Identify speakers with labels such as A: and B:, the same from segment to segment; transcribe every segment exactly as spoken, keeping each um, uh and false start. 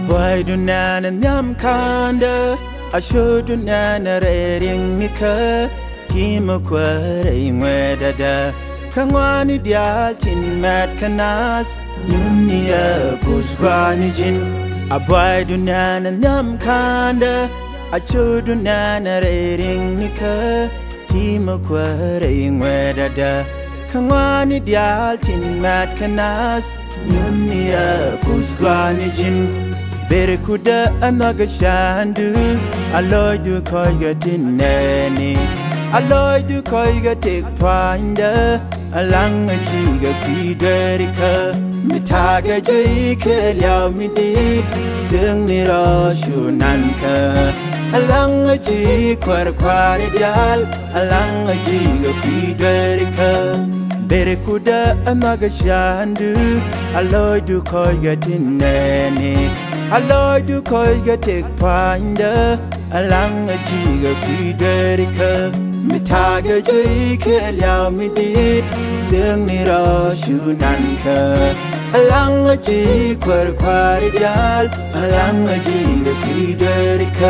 A: boy do nana nyam kanda asho do nana rering nika kima kware ingweda da kangwani dial tin mat kanas nyunia kuswani jin a boy do nana nyam kanda asho do nana rering nika kima kware ingweda da kangwani dial tin mat kanas nyunia kuswani jin Berkuda anaga shandu Aloy du koiga dineni Aloy du koiga tek panda Alanga jiga kiderika Mitaga jika liao midit Sung niro shunanka Alanga ji kwar kwar dial Alanga jiga kiderika Berkuda anaga shandu Aloy du koiga dineni Aloy du koiga tek panda Alanga jiga kiderika Mitaga jika liao midit Sung niro shunanka Alanga ji kwar kwar dial Alanga jiga kiderika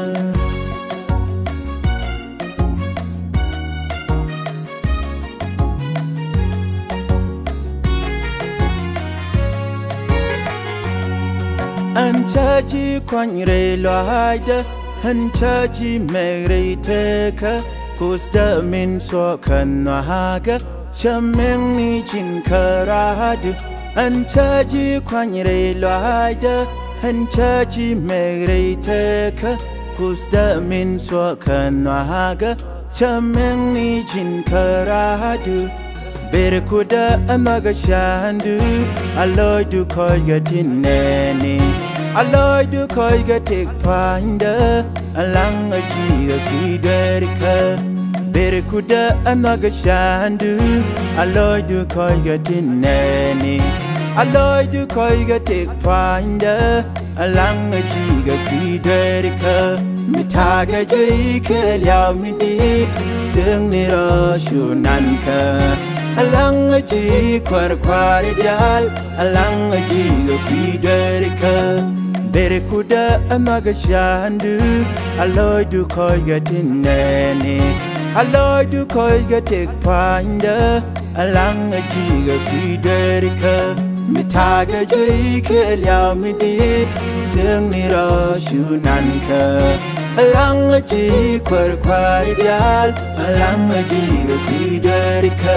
A: Anchaji kwanyre lohaida Anchaji megre teka Kusta min sokan nohaga Shameng ni jin karahadu Anchaji kwanyre lohaida Anchaji megre teka Kusta min sokan nohaga Shameng ni jin karahadu Berkuda anaga shandu Aloy du koiga dineni Aloy du koiga tek panda Alanga jiga kiderika Berkuda anaga shandu Aloy du koiga dineni Aloy du koiga tek panda Alanga jiga kiderika Mitaga jika liao midit Sung niro shunanka Alanga ji kwar kwar dial Alanga jiga kiderika Berkuda anaga shandu Aloy du koiga dineni Aloy du koiga tek panda Alanga jiga kiderika Mitaga jika liao midit Sung niro shunanka Alanga ji kwar kwar dial Alanga jiga kiderika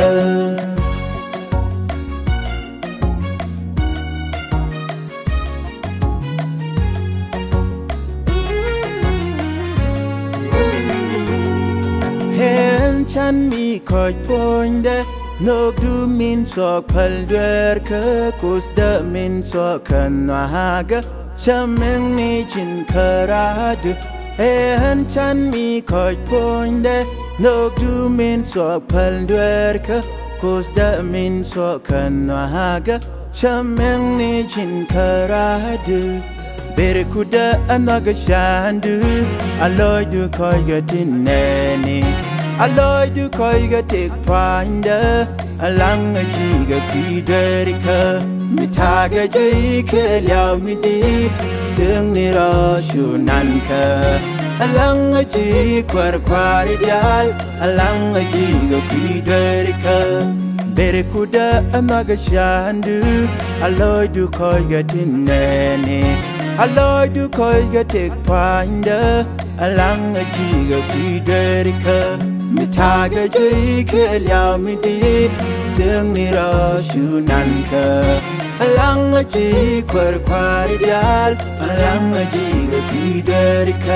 A: Hen chan mi koi poinde Nog du min sok pal dwerka Kus da min sokan nohaga Shameng ni jin karadu Hen chan mi koi poinde Nog du min sok pal dwerka Kus da min sokan nohaga Shameng ni jin karadu Berkuda anaga shandu Aloy du koiga dineni Aloy du koiga tek panda Alanga jiga kiderika Mitaga jika liao midit Sung niro shunanka Alanga ji kwar kwar dial Alanga jiga kiderika Berkuda anaga shandu Aloy du koiga dineni Aloy du koiga tek panda Alanga jiga kiderika Mitaga jika liao midit Sung niro shunanka Alanga ji kwar kwar dial Alanga jiga kiderika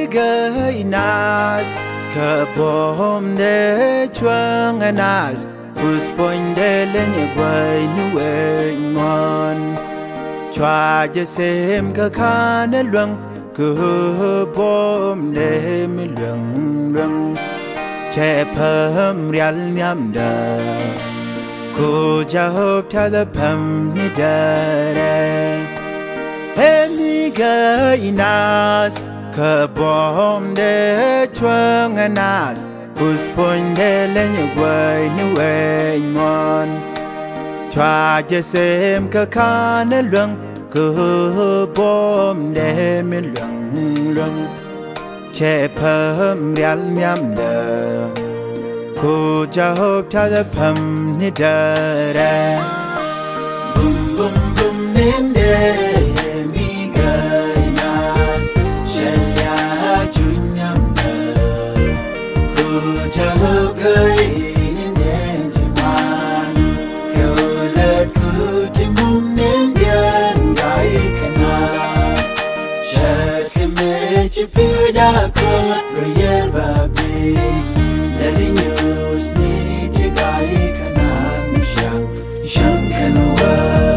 A: gay nas kabom de chuang anas us point de lenye gwai nuwe ngon chwa je sem ka khan luang kabom de mi luang luang che pham rial nyam da ko ja hop tha da pham ni da re Hemi gay nas kabom de chuang anas us point de lenye gwai nuwe ngon chwa je sem ka khan luang kabom de mi luang luang che pham rial nyam da ko ja hop tha da pham ni da ra bum bum bum nim de Da kot royal babi Lali news ni te gai kana mi shang shang kanwa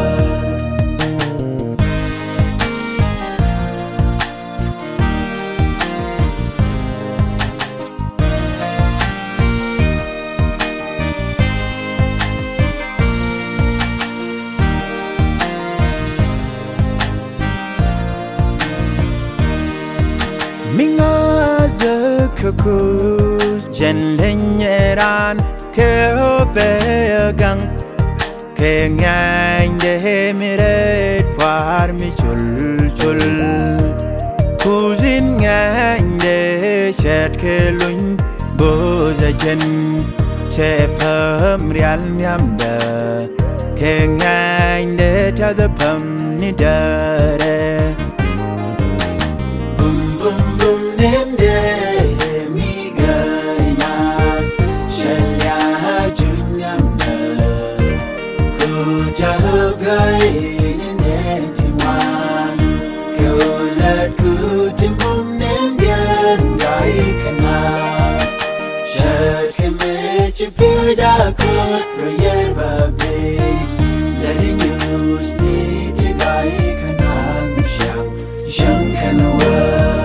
A: Kukus jen lenyeran ke ope gang ke ngang de miret far mi chul chul kuzin ngang de chet ke luñ bo za jen che pham rial nyam da ke ngang de ta da pham ni da re bum bum bum nim de Da kot royal babi Lali news ni te gai kana mi shang shang kanwa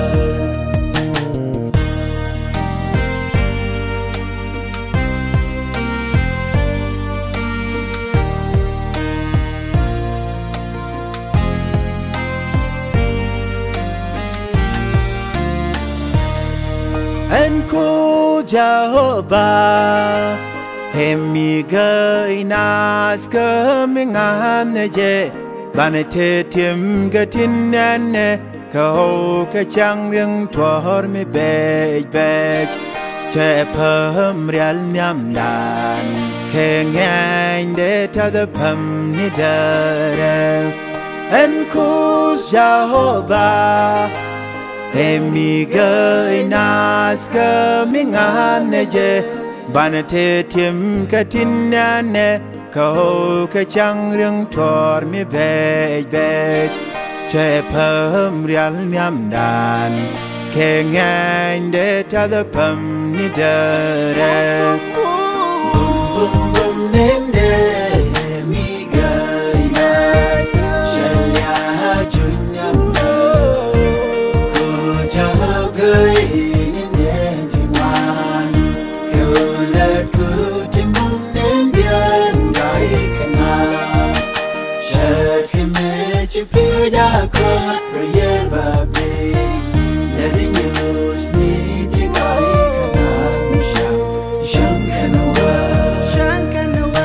A: En ko Jehovah Hemi gay nas kamingan je Vanete tim gatin nane Kaho Gatjang ring twar mi bej bej Che pham rial nyam dan Ke ngang de ta da pham ni da re En kus Jehovah Hemi gay nas kamingan je Vanete tim katin nane Kaho Gatjang ring twar mi bej bej Che pham rial nyam dan Ke ngang de ta da pham ni da re Bum bum bum nim de mi gay nas Shalya chun nyam da Ko ja gay Da kot royal babi Lali news ni te gai kana mi shang shang kanwa shang kanwa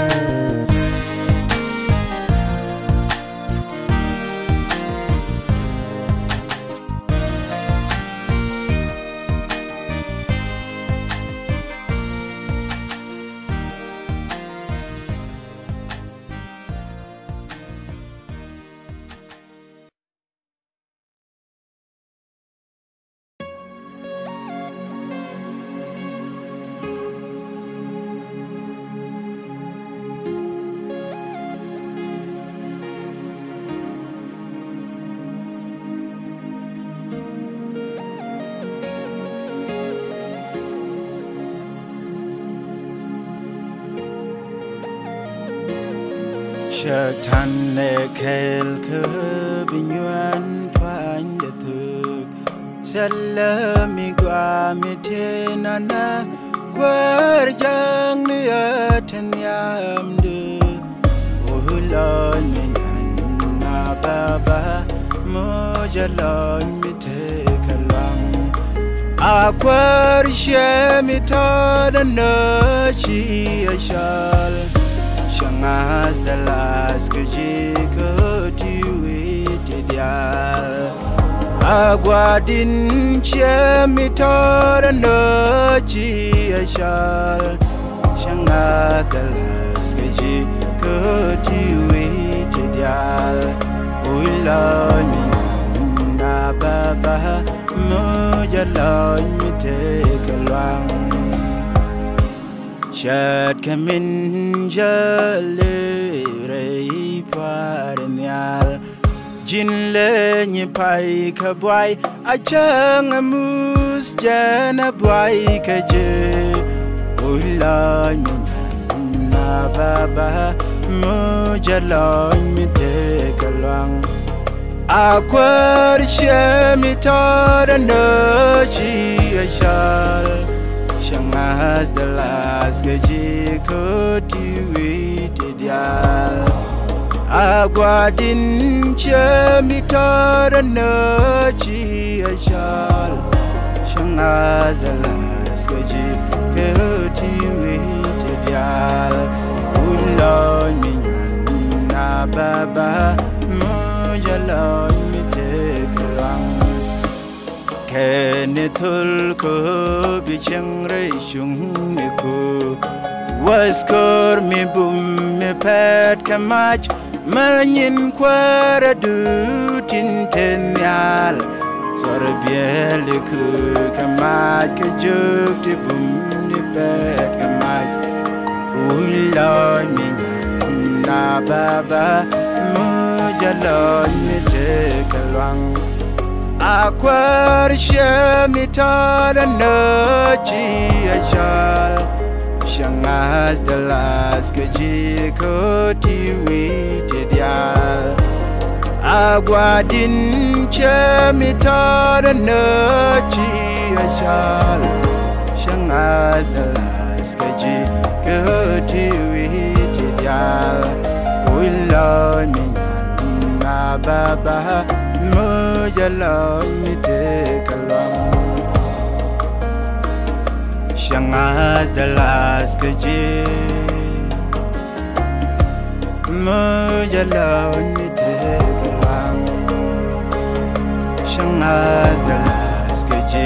A: Shatan le kel ke binyuan twang de tuk Salami gwa mi te nana Gatjang ni atan yam de Ulon mi na baba Mojalon mi te kalang Akwar shemi tada no chi ashal Shangas the last kajiko tiwiti dial Agwadin chemi tada no chi ashal Shangas the last kajiko tiwiti dial Ulon na baba Mojalon mi te kalang Shat kamin jale rei paranyal Jin le ni pai ka boy Achang amus jana boy ka je Ula ni na baba Mojalon mi te kalang Akwar shemi tada no chi ashal Shangas the last kajiko tiwiti dial Agwadin chemi tada no chi ashal Shangas the last kajiko tiwiti dial Ulon minyan na baba Mojalon mi te kalang Kenithul ko bichang rei shung mi ko Waskor mi bum mi pet kamach Manyin kwara du tintenyal Sor biel ku kamach Kajuk ti bum ni pet kamach Ulon mi na baba Mojalon mi te kalang Akwar shemi tada no chi ashal Shangas the last kajiko tiwiti dial Agwadin chemi tada no chi ashal Shangas the last kajiko tiwiti dial Ulon minyan na baba Mojalon mi te kalang Shangas the last kaji Mojalon mi te kalang Shangas the last kaji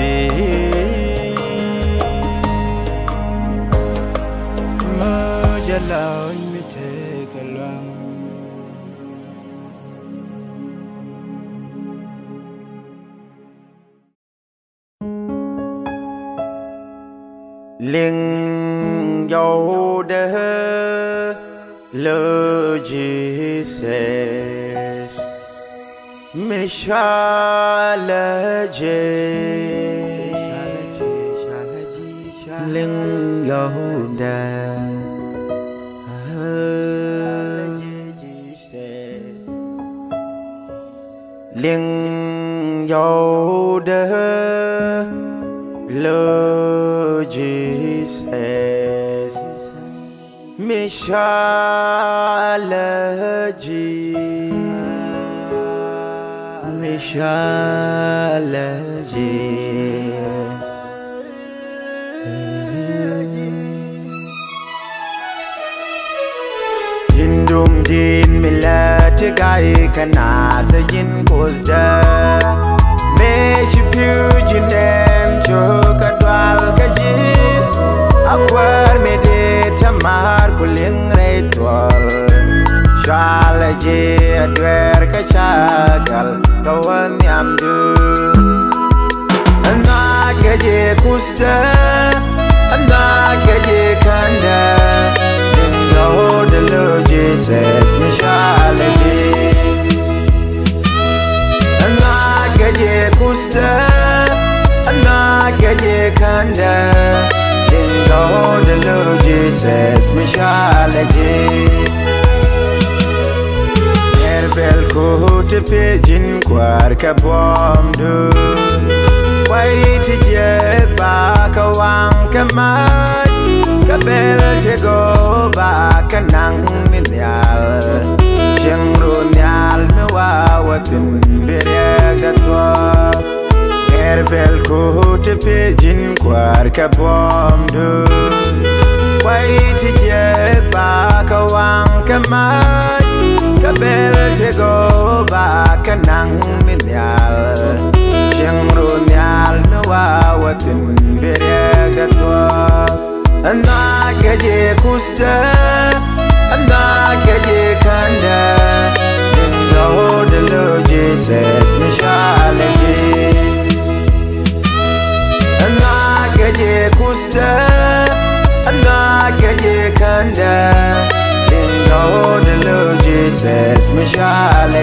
A: Mojalon mi te kalang Ling yo de le Jesus Mishala je Ling yo de Ling yo de le Jesus Mishala ji Mishala ji Jindum jin milat gai kana sa jin kozda Me shi pujinen choka dwal gaji Akwar me de chamar kuling reitwal Shala je adwer ka chagal kawan yamdu Anna gaji kusta Anna gaji kanda Dingo de lo Jesus mishala je Anna gaji kusta Anna gaji kanda Dingo de lo Jesus mishala je pejin kwar ka bom du wai ti je ba ka wang ka mai ka bel je go ba ka nang ni nyal cheng ru nyal me wa watin bere ga twa er bel ko te pejin kwar ka bom du wai ti je ba ka wang ka mai ka bel je go ba ka nang ni nyal cheng ru nyal me wa watin bere ga twa ana ke je kusta ana ke je kanda ningo de lo Jesus me shale ana ke je kusta ana ke je kanda ningo de lo Jesus me shale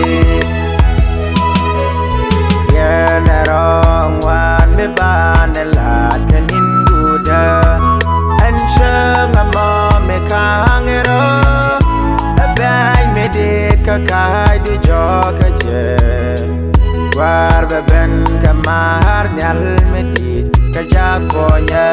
A: ya na rong wan me ban la kanin guda an shang ma me kangero abay me dit ka kai du jo ka je war be ben ka mar nyal me dit ka ja konya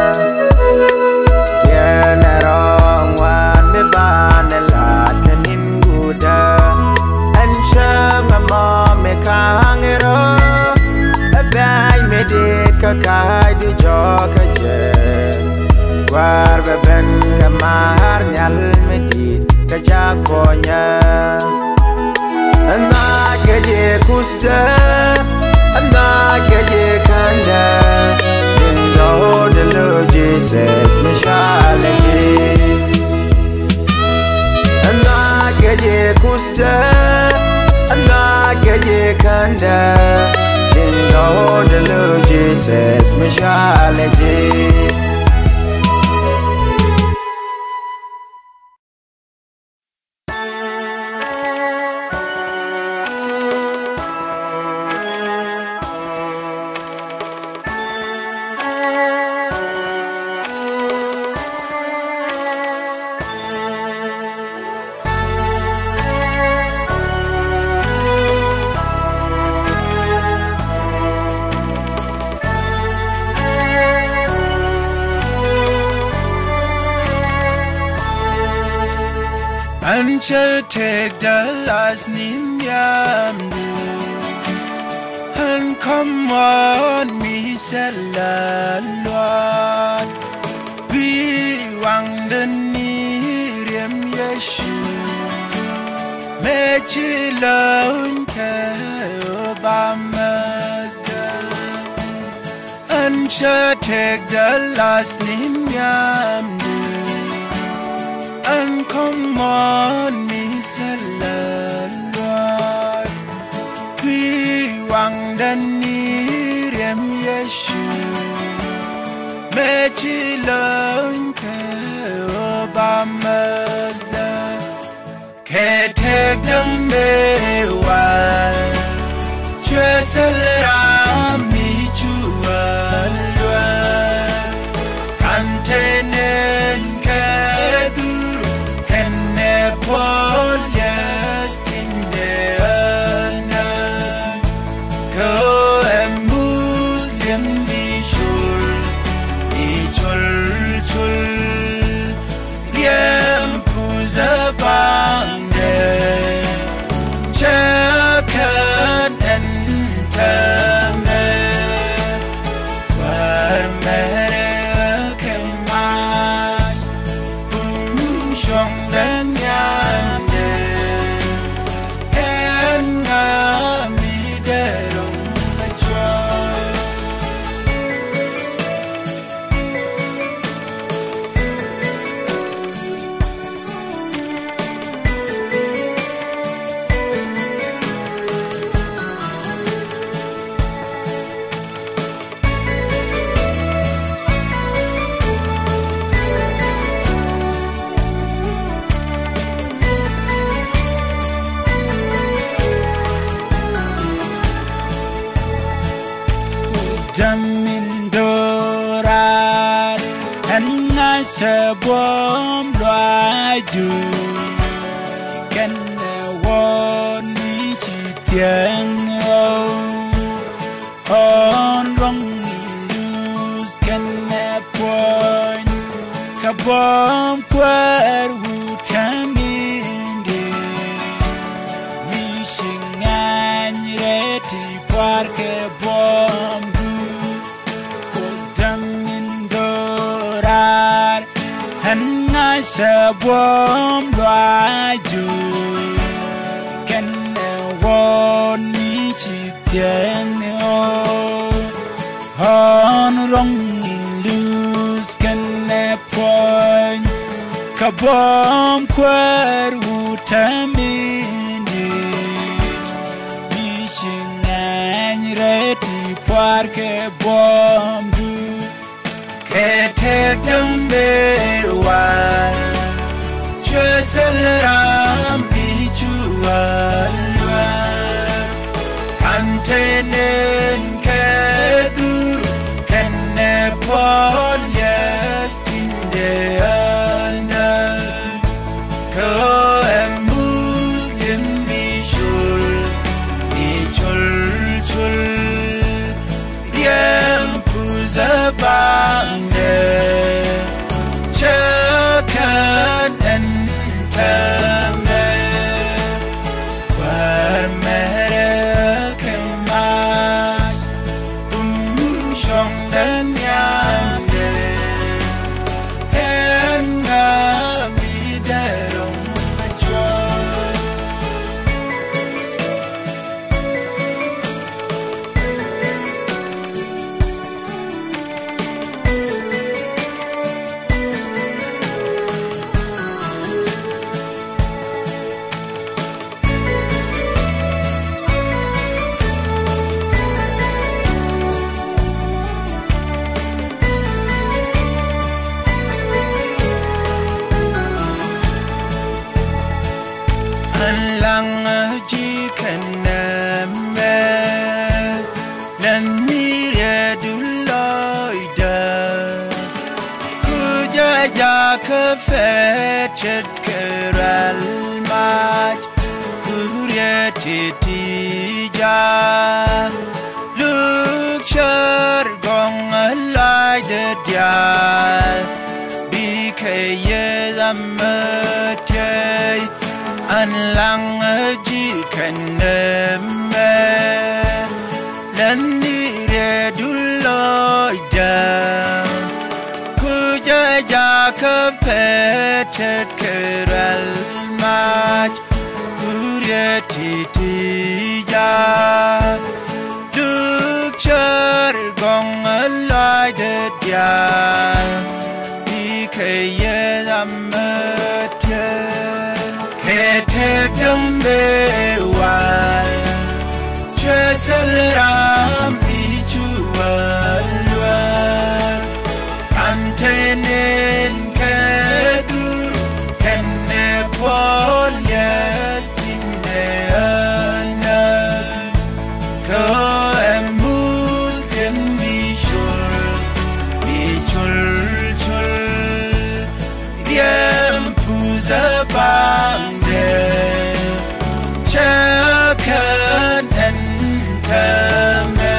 A: ya na rong wan me ban la kanin guda an shang ma me kangero abay me dit ka kai du jo ka je war be ben ka mar nyal me dit ka ja konya ana ke je kusta ana ke je kanda ningo de lo Jesus me shale ana ke je kusta ana ke je kanda ningo de lo Jesus me shale
B: And you take the last name yamdu and come on me salalwat be wang the nirem yeshu mechilon ke obamazda and you take the last name yamdu and come on me salalwat we wang the nirem yeshu mechilon ke obamazda ke tek them bewal chesela mi chualwa kantenen ke Paul yes in the go and Muslim be sure be chul chul yam puza bande chakan and tame war mere kemat bum shong dan Jamindorar and Nasabom Raju can the one which tiếng on rong lose can point kabom kwar wu tambinde missing an reti parke bom du kodam indorar hanna sabom raju can won mi chiteng on rong lose can point kabom kwar wu tambinde missing an reti parke bom du ketek dambe wan chweselram bichuan kantenen kedur kenne polyestinde ana ko em muslim bishul bichul chul yem puzabande chakan entame war mereke mas um shong den yamde enga biderong machoy lang ji kaname lan mire duloida kuja ja kafet keral maj kurye titija lukshar gong alai de dial bikaye zamatay an lang ji kaname lan nire duloida kuja ja kafet keral maj kurye titija lukshar gong alai de dial bikaye zamatay ketek dambe wan chweselram bichuan kantenen kedur kenne polyestinde ana ko em muslim bishul bichul chul yem puzabande chakan entame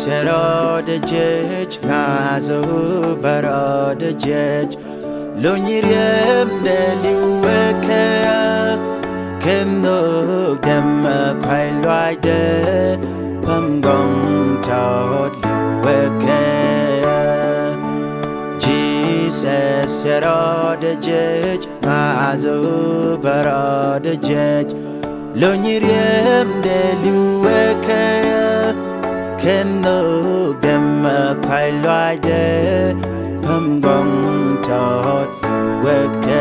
A: sero de jej ngazo baro de jej lo nyiriem de liweke keno dem kwai loi de pam gong tot liweke Jesus sero de jej ngazo baro de jej lo nyiriem de liweke keno dem kwai loi de pam gong tot liweke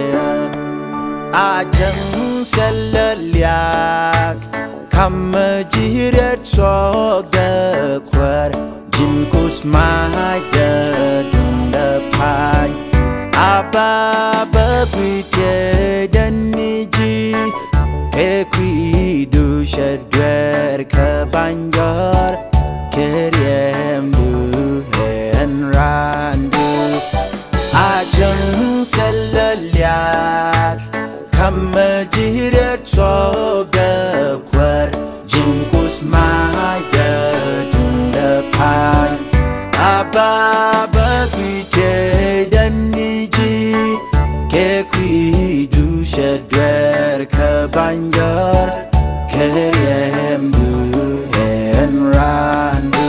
A: Gatjang selaliak kam jiret sok de kwar jin kus mai de dun de pai apa bekwite dan niji ke kui du shedwer ke banjar keriem du hen randu Gatjang selaliak Kam jiret sok de kwar jin kus mai de dun de pai apa bekwite dan niji ke kui du shedwer ke banjar keriem du hen randu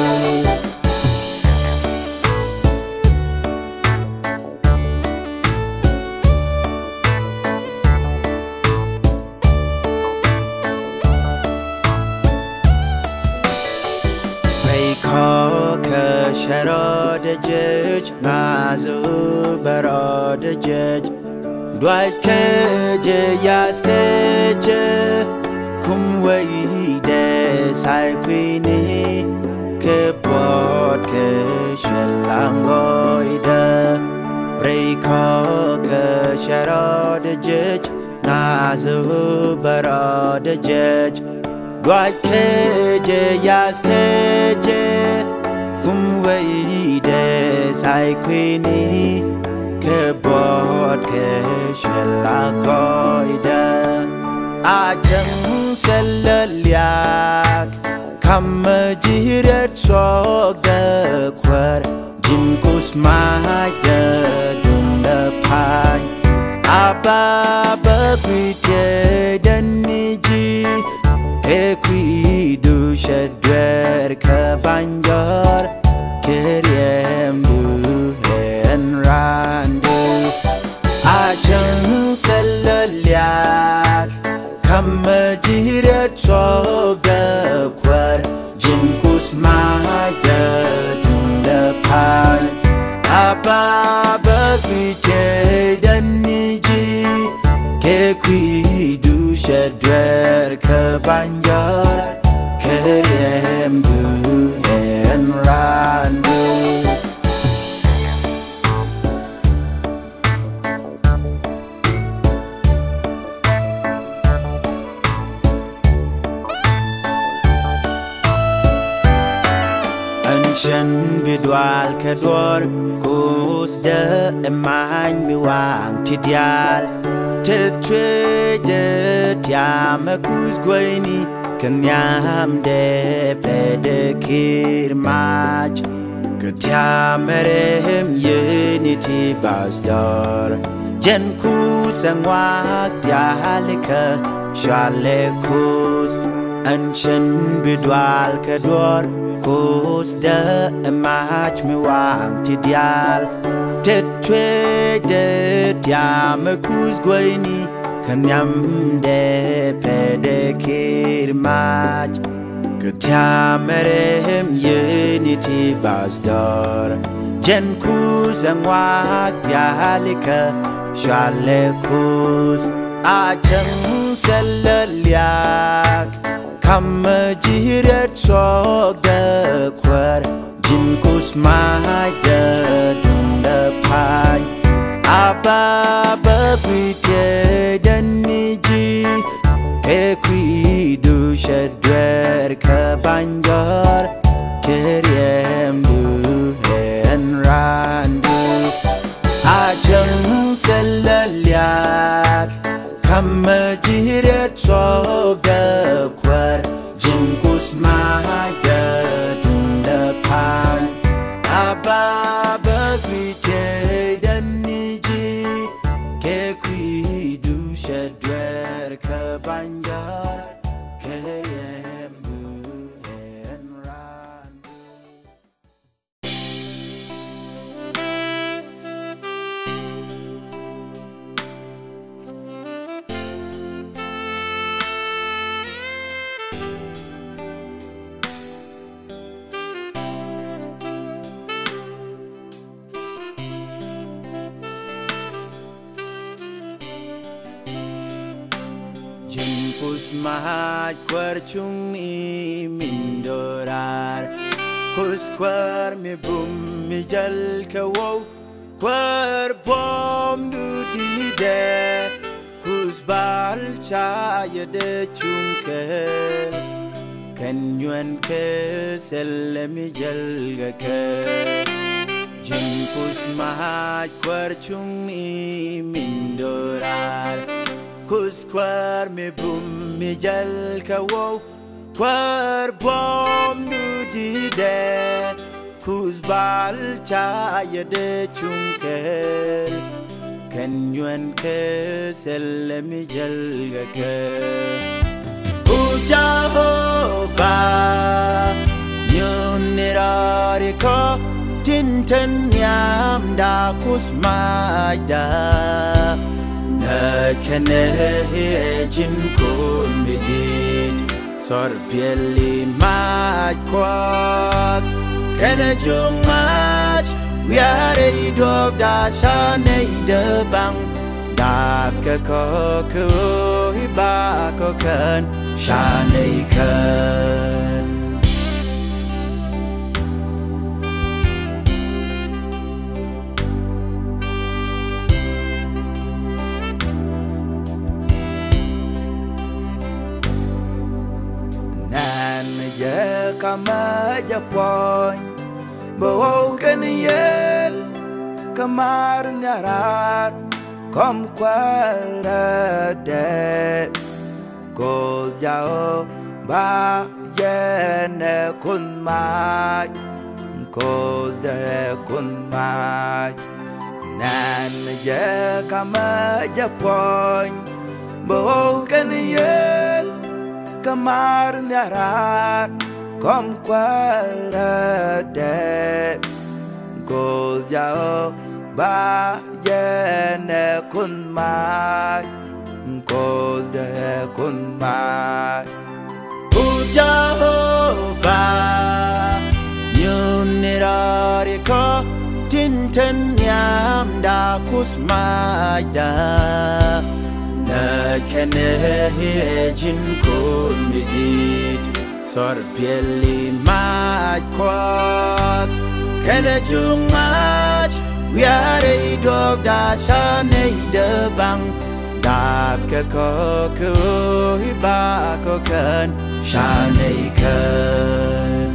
A: Shero de jej ngazo baro de jej Dwai ke je yas ke je kum wei de sai kwini ke pot ke shelangoi de rei ko ke shero de jej ngazo baro de jej Dwai ke je yas ke je kum wei de sai kwini ke bot ke shela koi da Gatjang selaliak kam jiret sok de kwar jin kus mai de dun de pai apa bekwite dan niji ke kui du shedwer ke banjar keriem du hen randu Gatjang selaliak kam jiret sok de kwar jin kus mai de dun de pai apa bekwite dan niji ke kui du shedwer ke banjar keriem du hen randu Anshan bidwal kedor kus de emang miwang tidial Tetwe de tiam kus gweni Kenyam de pedekir mach Ketiamerem yeniti basdor Jen kus angwak dialika shale kus Anshan bidwal kedor kus de mach miwang tidial Tetwe de tiam kus gweni Kenyam de pedekir mach Ketiamerem yeniti basdor Jen kus angwak dialika shale kus Gatjang selaliak kam jiret sok de kwar jin kus mai de dun de pai apa bekwite dan niji ke kui du shedwer ke banjar keriem du hen randu Gatjang selaliak kam jiret sok de kwar jin kus mai de dun de Shedwer Kabanjar Kayembu and Randu. Jimpus mahat kwarchung i mindorar Kus kwar mi bum mi jal kawaw Kwar bom du di de Kus bal chaya de chunke Kan yuan ke selle mi jal ga ke Jimpus mahat kwarchung i mindorar Kus kwar mi bum mi jal kawaw Kwar bom du di de Kus bal chaya de chunkel Kan yuan ke selle mi jal ga ke Uja ho ba Yun nirari ko Tinten yam da kus maida Nakane jin kun midit Sor pieli Makuach Kana jung mach We are a dog da chane de bang Dab ka ko ku hiba ko kan Shane kan
B: Ya kama Japon Bawaw kaniyel Kamar nyarar Kom kwara de Kol jao ba yene kun mai Kol de kun mai Nan ya kama Japon Bawaw kaniyel Kamar nyarar Kom kwara de Gol jao ba yene kun mai Gol de kun mai
A: Uja ho ba Yun nirari ko Tinten yam da kus maida Nakane jin kun midit Sor pieli Makuach Kana jung mach We are a dog da chane de bang Dab ka ko ku hiba ko kan Shane kan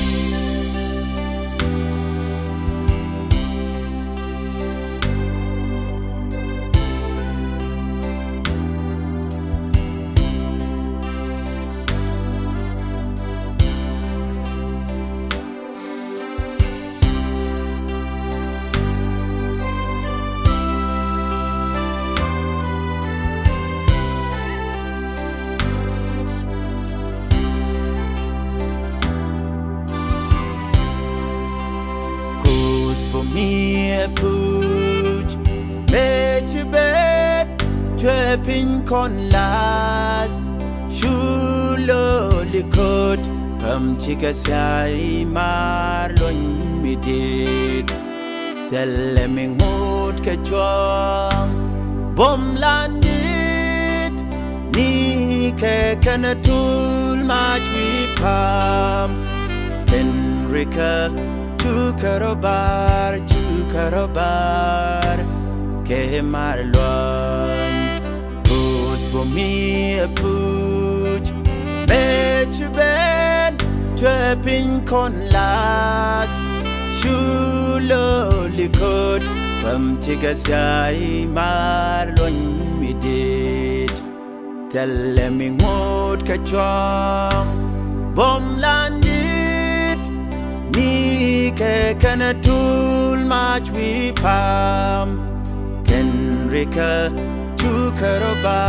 A: Puj Mechi bet Tue pin kon las Shulo likot Pam chika say mar lon midit Telle ming mood ka chwang Bom landit Ni ke kanatul mach we pam Enrika Tu karobar, tu karobar Ke marlon Put for me a put Bet ben Twepin kon las Shulo likot Pam tiga say marlon midit Telle ming mood ka chwang Bom landit Ni ke kanatul mach we pam Kenrika tu karoba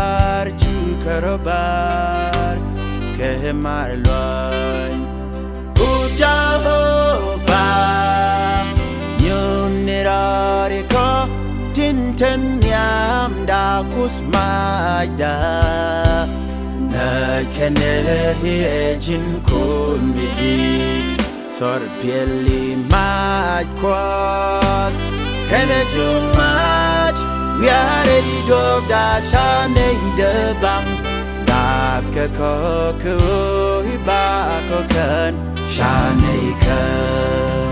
A: kerobar kehemar loy ujahoba nyunirare ko tinten yam da kusmaida na kene hejin kumigi sor pieli Makuach kene jumach we are ready to da chane de bang dab ke ko ku ba ko kan chane kan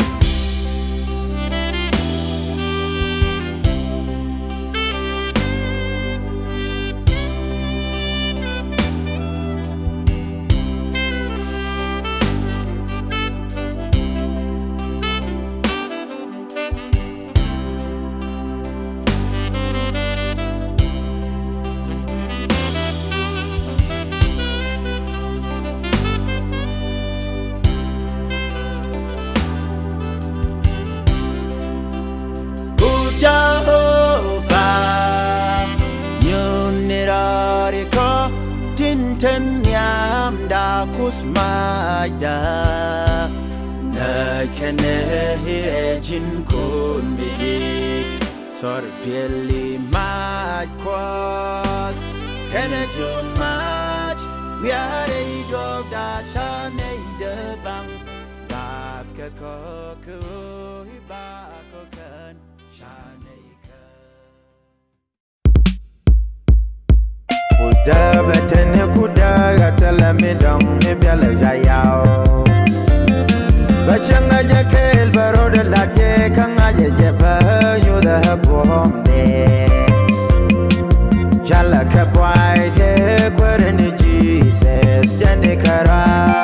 A: tinten yam da kusmaida na kene hejin kumigi sor pieli Makuach kene jumach we are ready to da chane de bang dab ke ko ku ba ko kan chane Usdabatene kuda gatala me dong me biala jayao Bachanga jakel barode late kanga jeba you the habomne Jala kapwai de kwarene Jesus janikara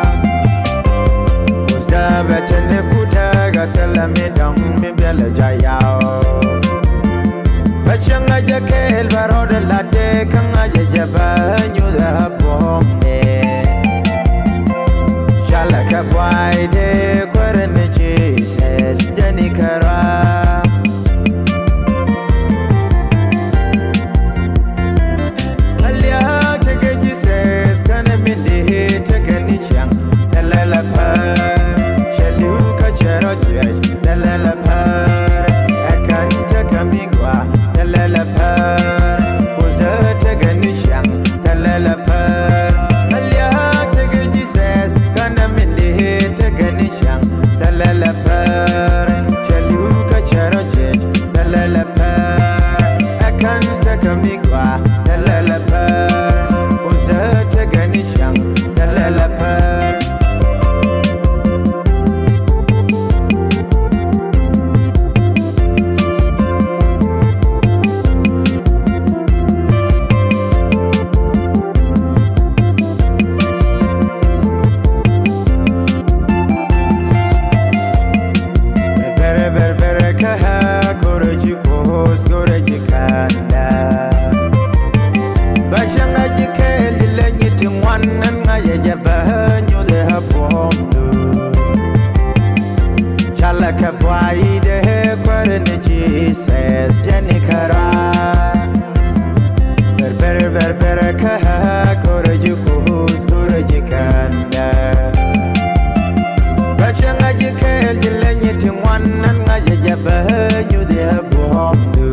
A: Usdabatene kuda gatala me dong me biala jayao Bachanga jakel barode late kanga jeba you the habomne Jala kapwai de kwarene Jesus janikara Alia take Jesus kana minde take nishang dalala pa Shelu ka chero jaj dalala pa akanta kamigwa dalala pa Uza take nishang dalala pa Alia take Jesus kana minde take nishang dalala pa Shelu ka chero jaj dalala pa akanta kamigwa dalala pa Uza take nishang dalala pa Jesus janikara ber ber ber kaha koraju kuhus koraju kanda bashanga jikel jilenye timwanan ngaje jabanyu de habomdu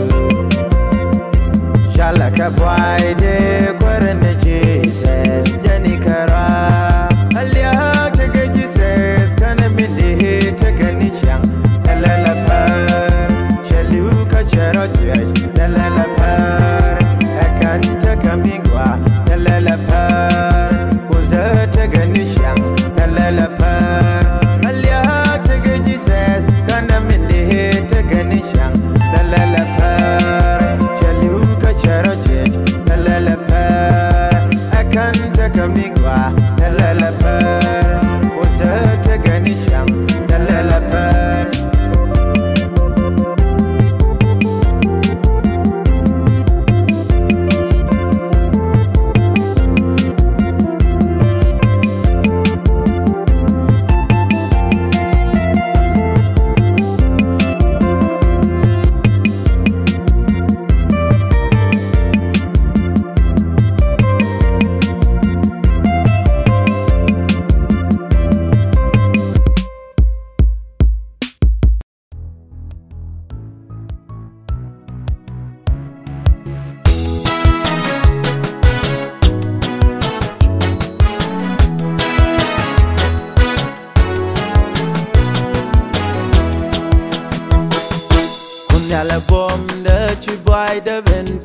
A: shala kabwai de korene Jesus janikara alia take Jesus kana minde take nishang dalala pa dalala par akanta kamigwa dalala par uza take nishang dalala par alia take Jesus kana minde take nishang dalala par chalu ka charo dalala par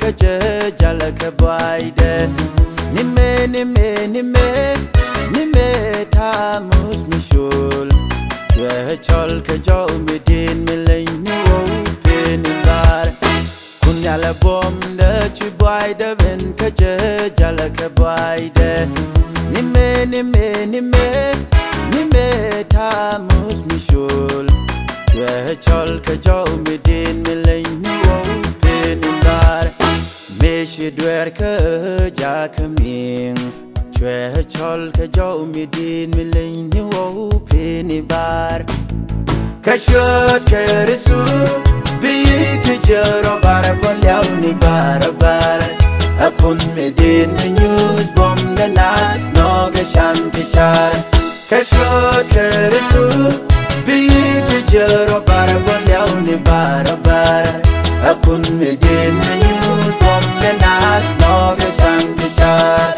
A: kaje jala kabaide Nime nime nime nime tamus mishul Chwe chol kajo midin milenyu pinibar Kunyala bom de chubaide ben kaje jala kabaide Nime nime nime nime tamus mishul Chwe chol kajo midin milenyu pinibar Meshi dwer ka jakaming Chwe chol ka jo midin milenyu pinibar Kashot ka risu Biyi tijero bara pon liao ni bara bara Akun midin news bom da nas noga shanti shar Kashot ka risu Biyi tijero bara pon liao ni bara bara Akun midin news bom da nas noga shanti shar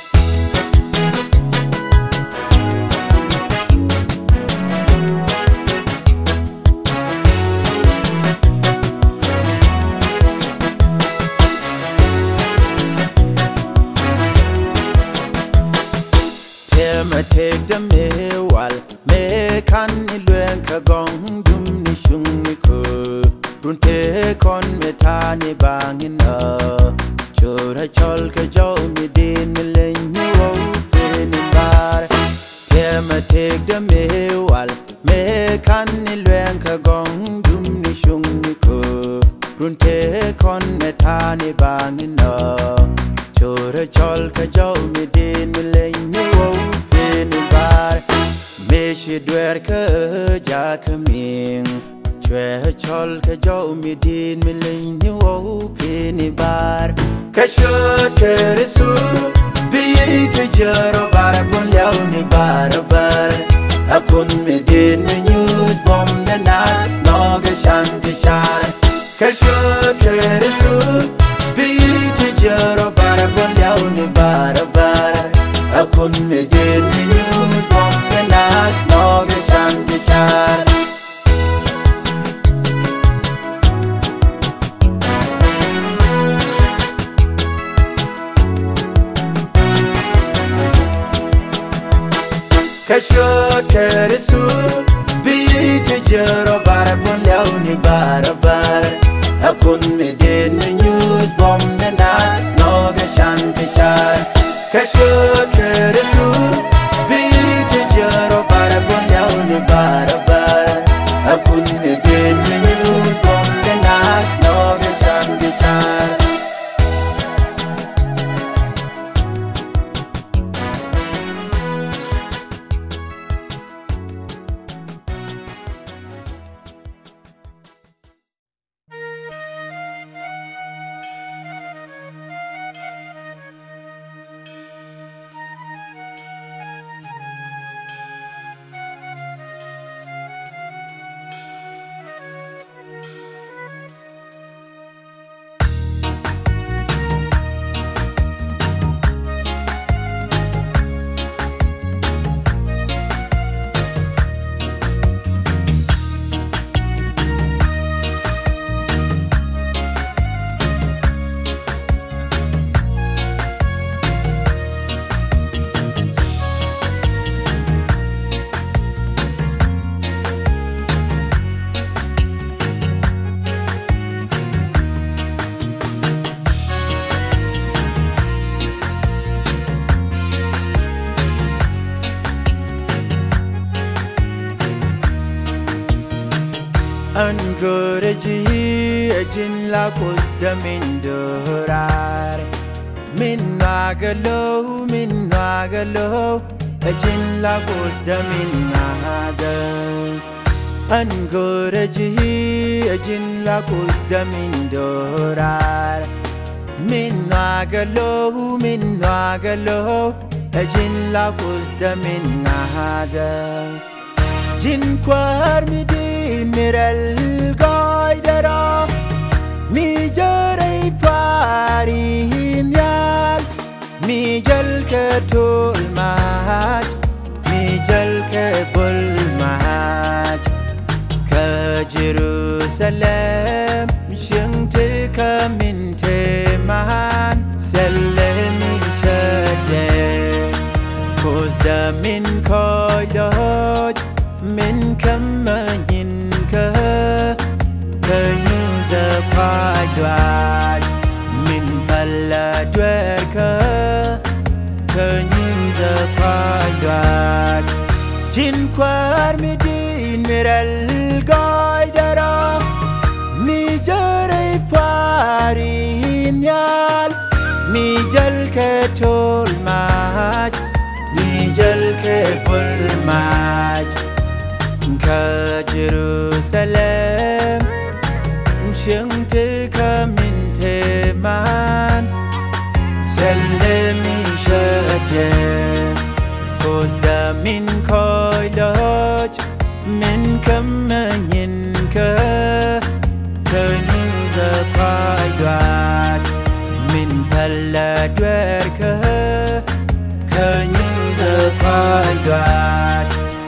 A: Me take the mewal me kan iluen ka gong dum ni shung ni ko runte kon me tani bangin a chora chol ka jo mi din len ni wo pin bar me take the mewal me kan iluen ka gong dum ni shung ni ko runte kon me tani bangin a chora chol ka jo mi din len ni wo Meshi dwer ka jakaming Chwe chol ka jo midin milenyu pinibar Kashot ka risu Biyi tijero bara pon liao ni bara bara Akun midin news bom da nas noga shanti shar Kashot ka risu Biyi tijero bara pon liao ni bara bara Akun midin news bom da nas noga shanti shar Kashot ka risu Biyi tijero bara pon liao ni bara bara Akun midin news bom da nas noga shanti shar Kashot ka risu Biyi tijero bara pon liao ni bara bara Akun midin news bom da nas noga shanti shar Angoraji ajin la costa min dorar Min nagalo, min nagalo Ajin la costa min nada Angoraji ajin la costa min dorar Min nagalo, min nagalo Ajin la costa min nada Jin kwar mi din miral gaidara Mi jarai fari himyal Mi jal ke tul maj Mi jal ke bul maj Ka Jerusalem Shing te ka min te đuer cơ cơ nhìn giờ phải đoạt chín quar mi din mirel goy dara mi jare fari nyal mi jal ke tol maj mi jal ke bul maj ka Jerusalem sheng te kamin te man selemi shaje Ozda min koi loj min kamanyin ka ka nhìn giờ phải đoạt min pala dwer ka ka nhìn giờ phải đoạt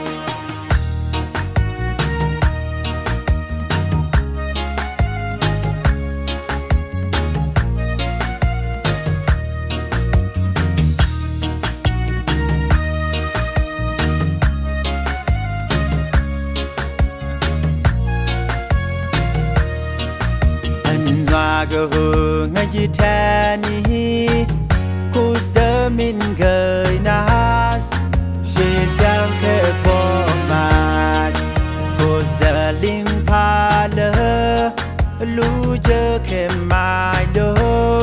A: Ga hu ngaji tani kusta min gai nas she sang ke format kusta ling pala lu je ke mai do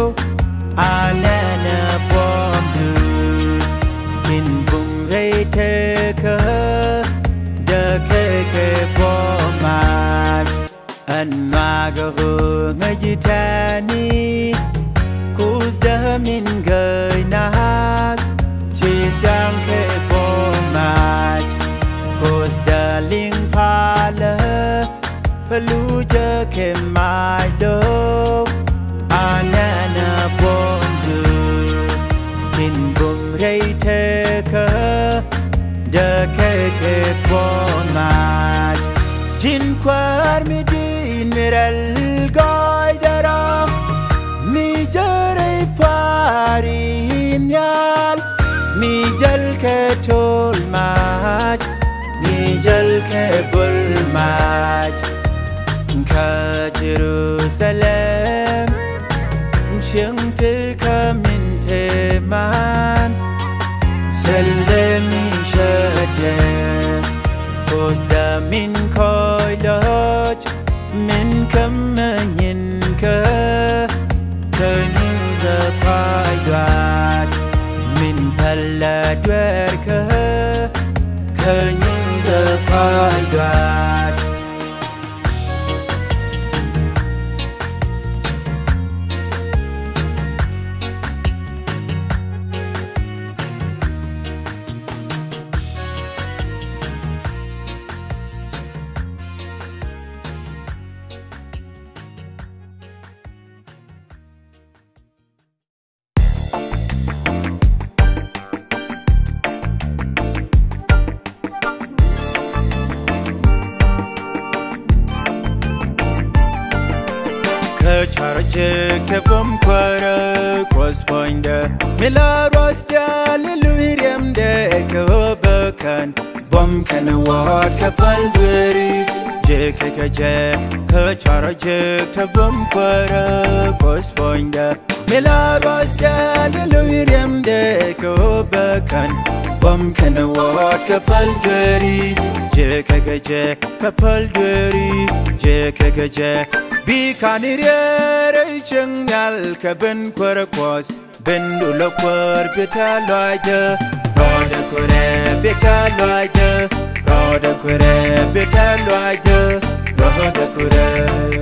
A: alana pom du min bum rei te ke de ke ke format an maga hu ngaji tani kuzda min gai nas chi sang ke format kuzda ling pala palu je ke mai do anana bondu min bum rei te ke de ke ke format jin kwar mi mirel goy dara mi jare fari nyal mi jal ke tol maj mi jal ke bul maj ka Jerusalem sheng te kamin te man selemi shaje Ozda min koi loj min kamanyin ka ka nhìn giờ phải đoạt min pala dwer ka ka nhìn giờ phải đoạt Charge ke bom kwara cross pointer mila rostia liluriam de ke obakan bom kana wat ka palweri je ke ke je ke charge ke bom kwara cross pointer mila rostia liluriam de ke obakan bom kana wat ka palweri je ke ke je ka palweri je ke ke je Bi kanire chengal ka ben kwara kwas ben dula kwar beta loide roda kware beta loide roda kware beta loide roda kware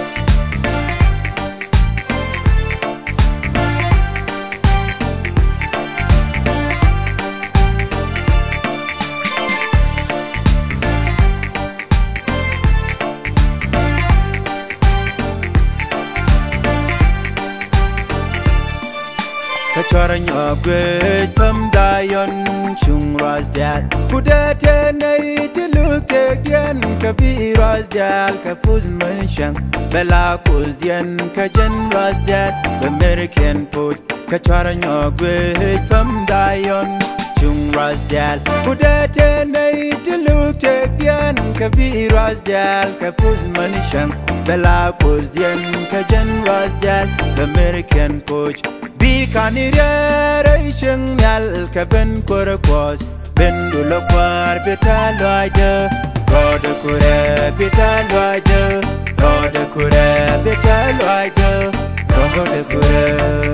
A: Kachorang upgrade pam dayon chung ras dal kudate nay tiluk again kabi ras dal kafuz manshang bela kuz dian kajan ras dal American put kachorang upgrade pam dayon chung ras dal kudate nay tiluk تكدين كبير راس ديال كفوز منشان بلا كوز دين كجن راس ديال كمريكان كوش بيكاني ريشن يال كبن كوركوز بن دولوكوار بتالواجه رود كورة بتالواجه رود كورة بتالواجه رود كورة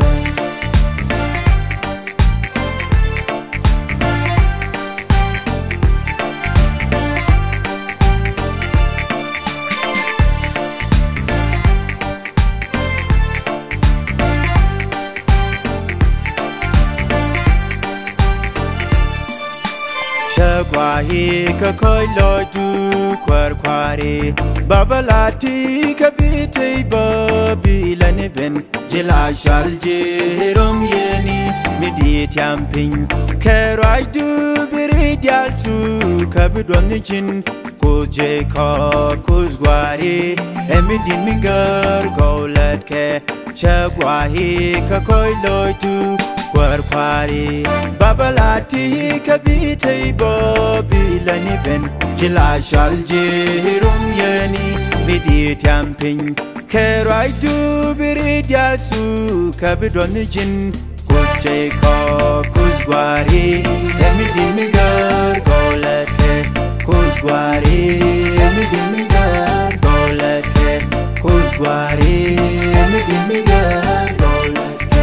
A: Shagwahi kakoilo du kwarkwari babalati kabite babilani ben jila shalje rom yeni midi tiamping kerai du biridial su kabidwani jin kuje kod kuzgwari emidi mingar gaulat ke Shagwahi kakoilo du kwarkwari babalati kabite babilani ben jila shalje rom yeni midi tiamping kerai du biridial su kabidwani jin kuje kod kuzgwari emidi mingar gaulat ke kuzgwari emidi mingar gaulat ke kuzgwari emidi mingar gaulat ke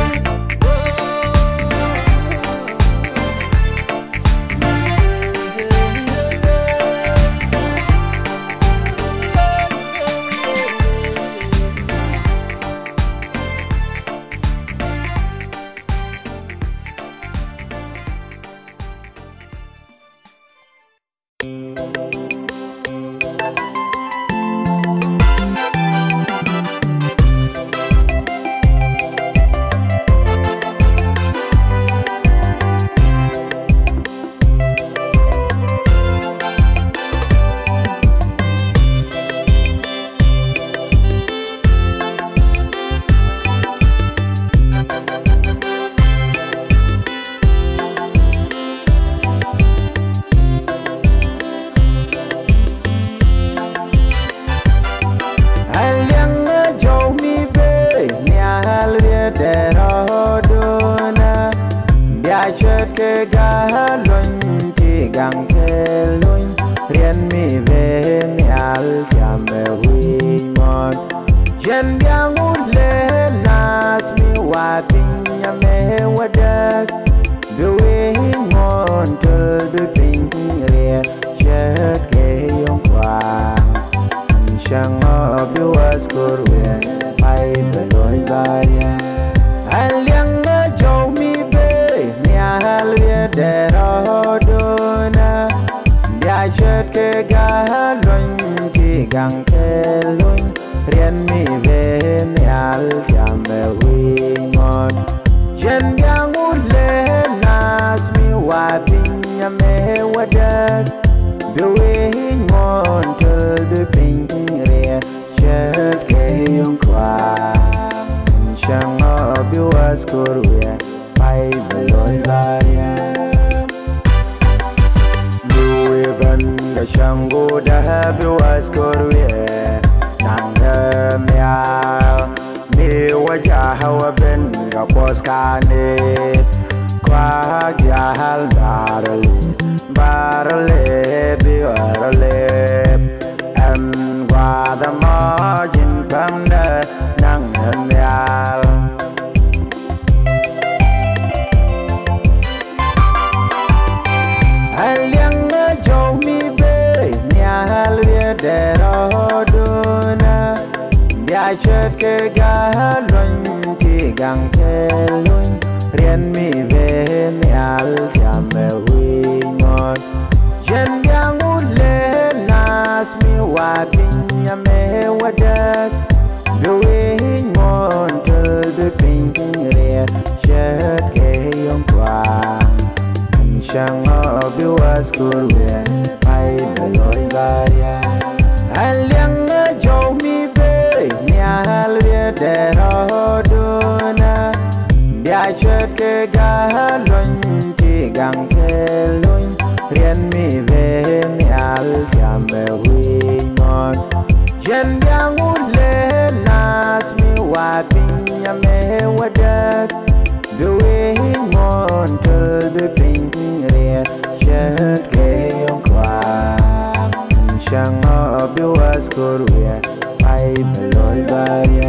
A: riêng mi về al chạm về huy ngon dân đang út lên nas mi hoa pin nhà mẹ hoa đất đuôi ngon thơ đuôi pin rìa chết kê ông qua chẳng ở biểu as korea ai mà lối bay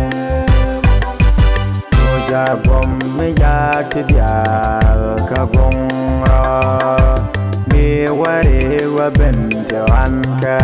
A: ja bom me ja tidial ka gong mi wari wa ben jawanka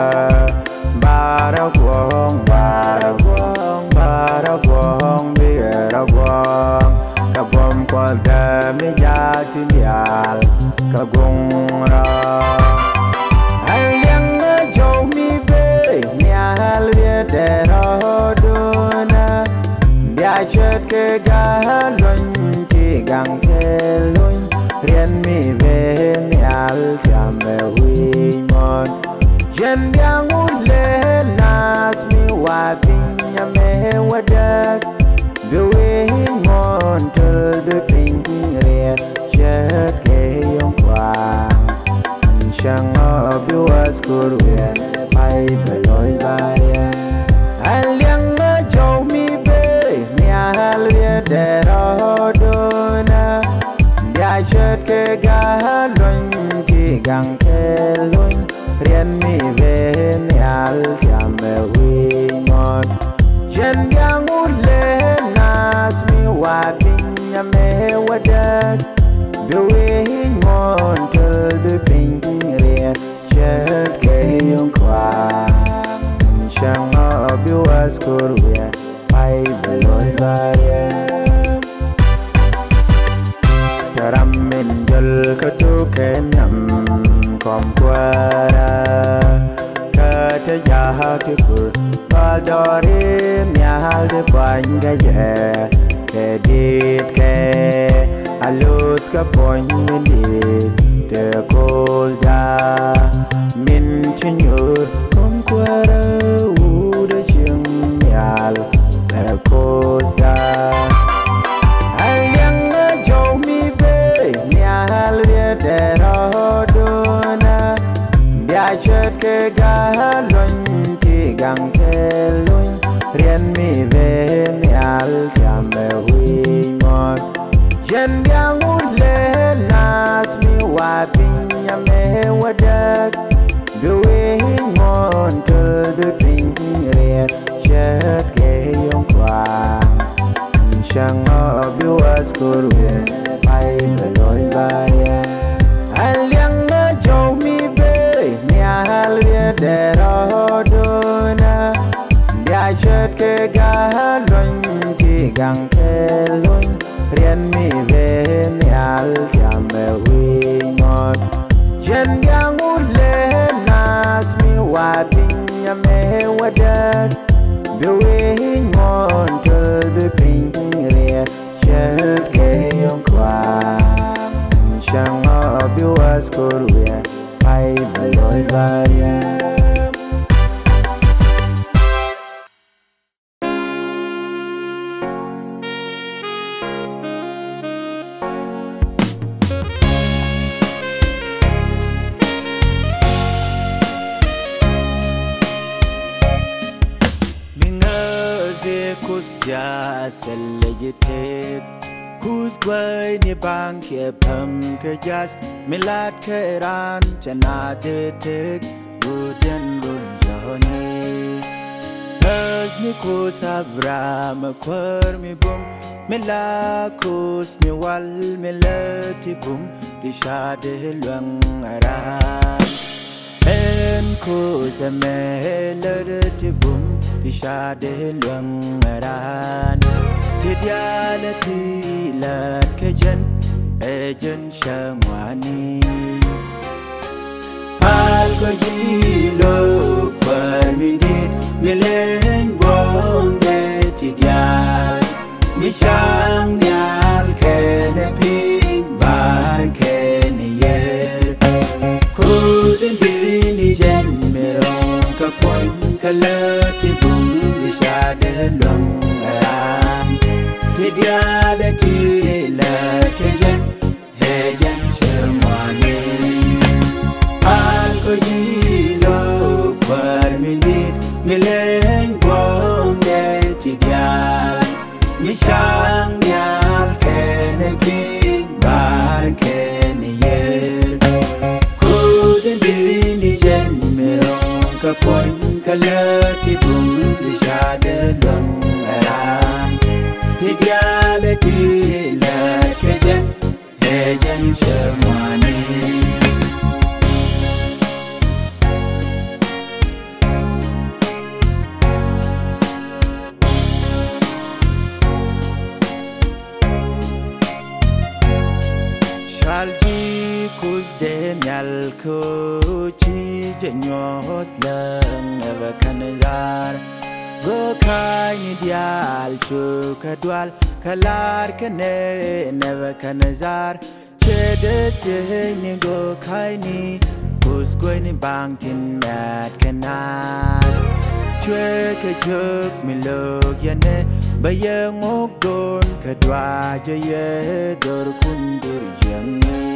A: bara gong bara gong bara gong bi ra gong ka bom kwa da me ja tidial ka gong ra ai liang jo mi be nya hal ye de ro dona ya chết cái gà luân chỉ găng kê luân riêng mi về mi al chạm về huy ngon dân đang út lên nas mi hoa pin nhà mẹ hoa đất đuôi ngon thơ đuôi pin rìa chết cái ông quang chẳng ở biểu as korea bay về lối bay anh liang ở châu mi Alvia de rodona ya chết cái gà luân chỉ găng kê luân riêng mi về mi al chạm về huy ngon dân đang út lên nas mi hoa pin nhà mẹ hoa đất đuôi ngon thơ đuôi pin rìa chết cái ông quang chẳng ở biểu as korea ai về lối bay Taram min jal ka tu ken nam kom kwara ka ta ya ha ki kur ba dore nya hal de ban ga ye ke dit ke alus ka pon min dit te kol da min chinur kom kwara u de ching yal Costa Aliang jo mi be nya halvia de rodona ya chết cái gà luân chỉ găng kê luân riêng mi về mi al chạm về huy ngon dân đang út lên nas mi hoa pin nhà mẹ hoa đất đuôi ngon thơ đuôi pin rìa chết cái ông quang chẳng ở biểu as korea bay về lối bay anh liang ở châu mi be nya halvia de rodona ya chết cái gà luân chỉ găng kê luân riêng mi về mi al chạm về huy ngon dân đang út lên nas mi hoa pin nhà mẹ hoa đất đuôi ngon thơ đuôi pin rìa chết cái ông quang chẳng ở biểu as korea bay về lối bay ja selejitek kus gwai ni bang ke pam ke jas milat ke ran chana de tek guden run joni has ni kus abram kwar mi bum mila kus ni wal milati bum di shade luang aran en kus melati bum di shade luang aran Tidialati lat kejen ejen shangwani Al ko jilo kwar minit mileng bom de tidial mi shang nyal kene ping ba kene ye Kusin bini jen merong kapon kalati bum di shade luang Tidialati la kejen hejen shermani kus de nyal ko chi je nyos lang never kanazar go kai ni dial chu kadwal kalar kane never kanazar che de se ni go kai ni kus go ni bang tin mat kanas chwe ke chuk mi lo yane bayang ok don kadwa je ye dor kundur jang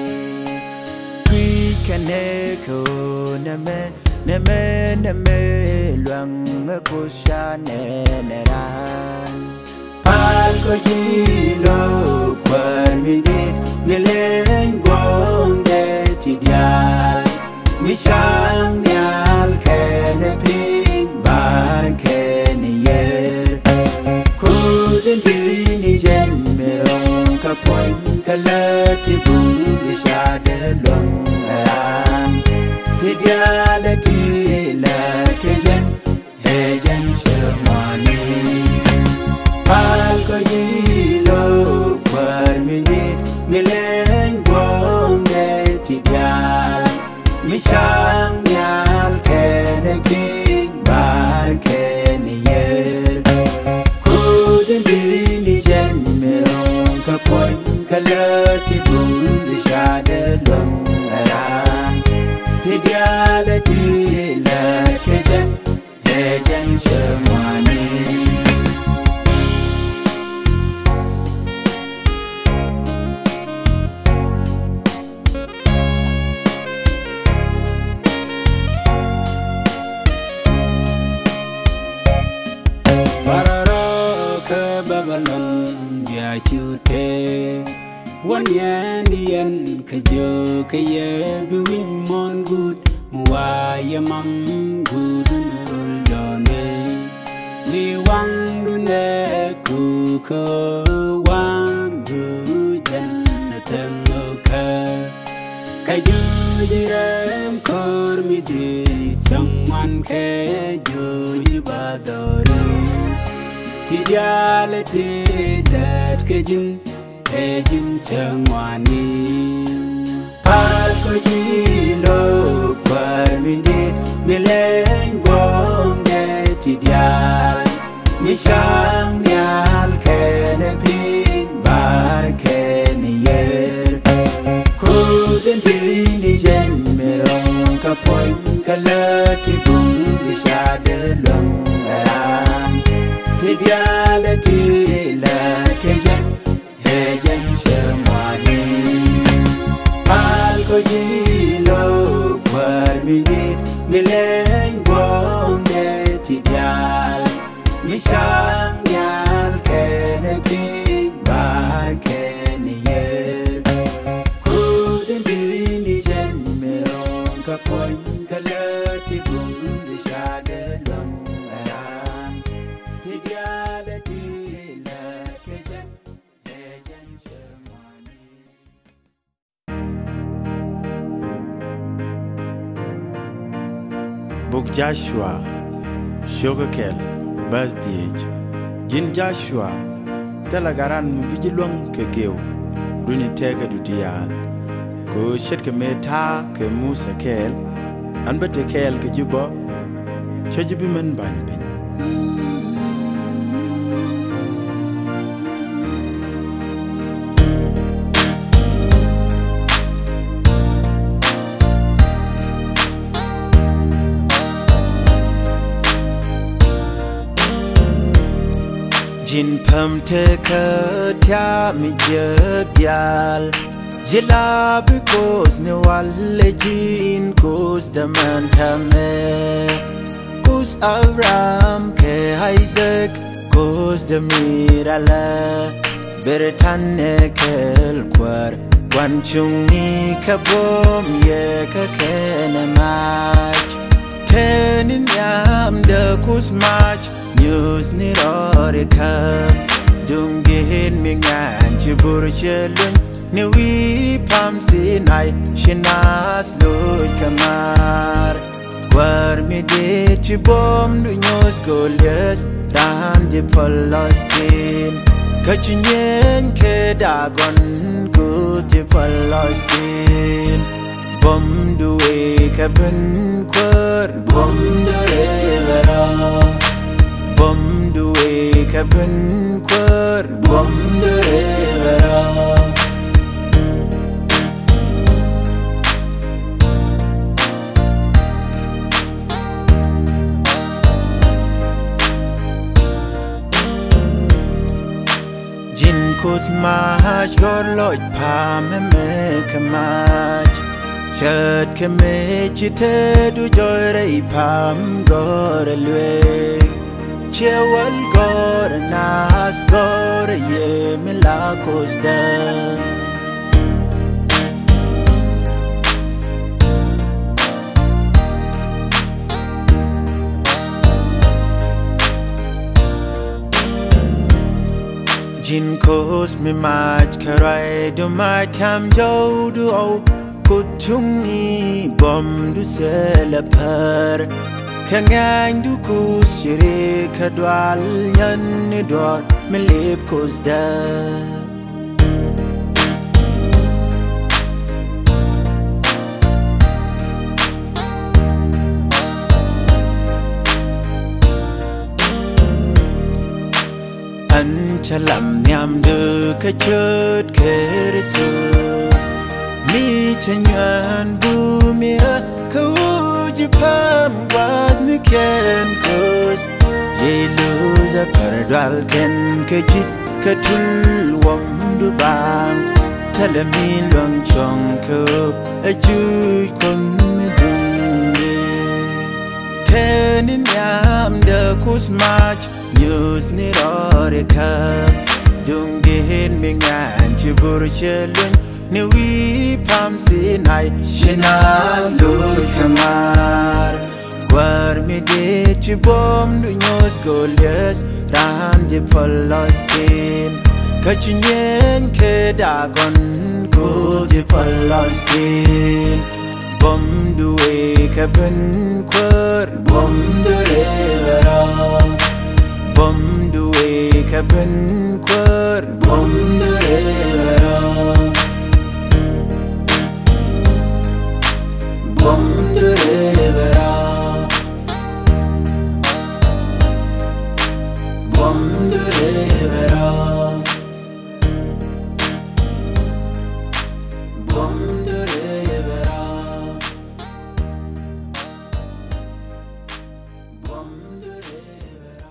A: quy kane ko name name name luang ko sha ne ne ran pal ko ji lo kwan mi dit mi len gong de chi dia mi sang nyal kene ping ba kene ye Kuzin dini jen merong kapoy kalati budi shade long aran Tidyalati la kejen hejen shamani Pal ko yilo kwar minit mileng gom de tidyal Mishang nyal kene ping bar kene yer Dini jen merong kapoy kalati budi shade long aran Tidyalati la kejen hejen shamani Chute one yen the yen kajo kaye doing mon good muwa yamam good nul done we wang du ne ku ko wang du jen na tango ka kajo jiram kor mi di changwan ke jo jibadore Tidyalati that kejin kejin changwani Pal ko jilo kwar mindit mileng gom de tidyal Mishang nyal kene ping bar kene yer Kuzin dini jen merong kapoy kalati budi shade long aran Tidyalati la kejen hejen shamani Pal ko jilo kwar minit mileng gom de tidyal Mishang nyal kene ping bar kene yer Kuzin dini jen merong kapoy kalati budi shade long aran Tidyalati la kejen hejen shamani Book Joshua Shogakel Basdij Jin Joshua Telagaran Vigilong Kegeo Runi Tega Dutial Ko Shet Kemeta Ke Musa Kel Anbete Kel Ke Juba Chajibiman Banpin Jin pam te ka tia mi jeg dial Jila because ne walle jin kus da man tame Kus Avram ke Isaac kus da mirala Beretane kel kwar Wan chungi ka bom ye ka kene mach Tenin yam de kus mach News ni rorika Dungihin mi ngan chibur chelun Ni wi pam sinai Shinas loy kamar Gwar mi de chibom du nyos goliath Rahan di Palestine Kachinyen ke dagon ku kuti Palestine bom duwe kabin kwar bom derevera bom duwe kabin kwar bom derevera Cause mach God Lord Pam me kamach Chad kame chite du joy Pam God alwe Chewal God nas God ye milagos da Jin kos mi mach karai du mai tham jau du au kutung ni bom du sela par kangang du kus shire kadwal nyan ni dor me lep kos da Chalam nyam de kachut kerisu mi chanyan bu mi kauj pam was mi ken kos ye luza pardal ken kachit katul wam du bang talami long chong ko aju kon mi dungi tenin nyam de kusmach News ni roreka dung gihin mingan chibur chelun ni wi pam sinai shinas lu kamar war mi de chibom du news golias ran de Palestine kachinyen ke dagon ko de Palestine bom du e kabin kwar bom du revera Bom duwe kabin kwar bom derevera Bom derevera Bom derevera Bom derevera Bom derevera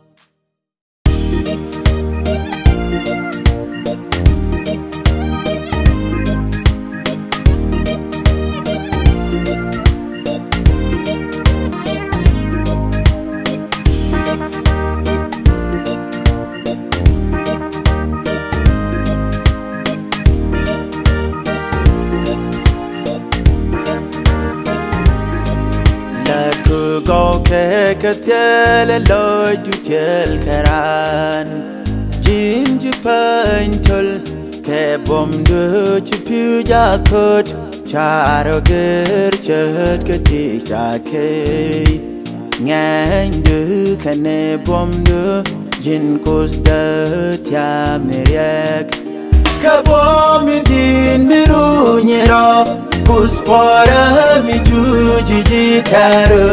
A: Go ke katel loy tu tel karan Jinji paintul ke bom de chipu jakot Charo ger chet kati chake Ngang de kane bom de jin kos de tia meriek Ka bom din miru nyera Puspora mi juji jitaru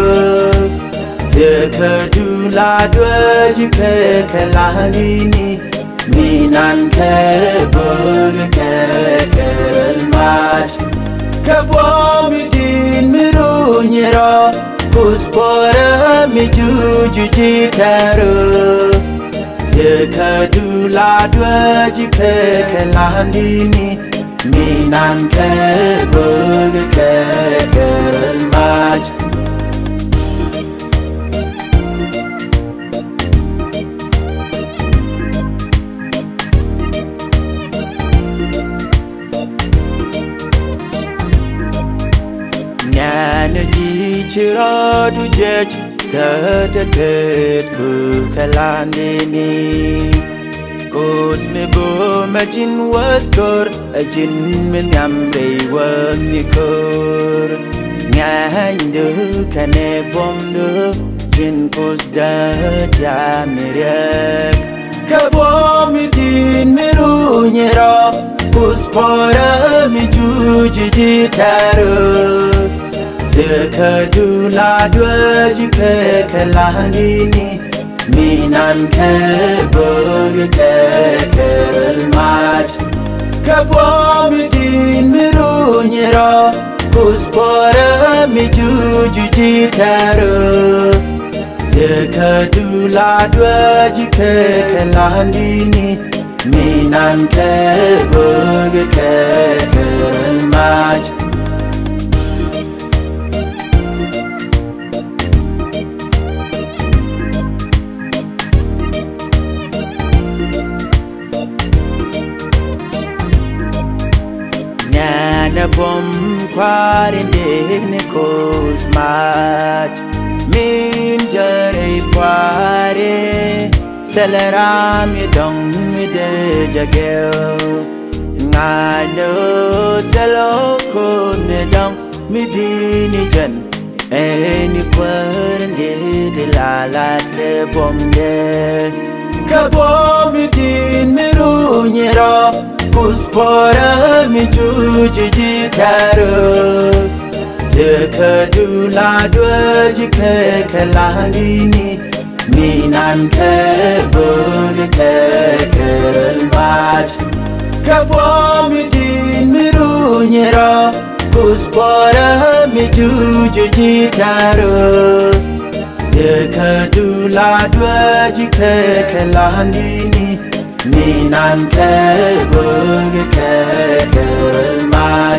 A: Zekadu la dwaji ke kelanini Minan ke bug ke kelmach Kabwa mi din miru nyera Puspora mi juji jitaru Zekadu la dwaji ke kelanini Minan ke bug ke kelmach Chira du jech katatet ku kalanini Kos me bo majin was kor ajin min yamre wa mikor Nyandu kane bomdu jin kos da ya mirek Kabo mi din mi runyero Uspora mi juji jitaru Sekadula dua jika kelandini Minan ke bogi ke kelmaj Kabo mi din mi runyero Uspora mi juji jitaru Sekadula dua jika kelandini Minan ke bogi ke kelmaj Nyana bom kwarinde ne kosmaj Min jare kware Selaram yedong mide jagel Ngano selo kone dong midini jan Eni kwarinde de lalat ke bomde Kabo midin miru nyero Uspora mi juji jitaru Sekadula dua jika kelandini Minan ke bogi ke kelmaj Kabo mi din miru nyero Uspora mi juji jitaru Sekadula dua jika kelandini Minan ke bogi ke kelmaj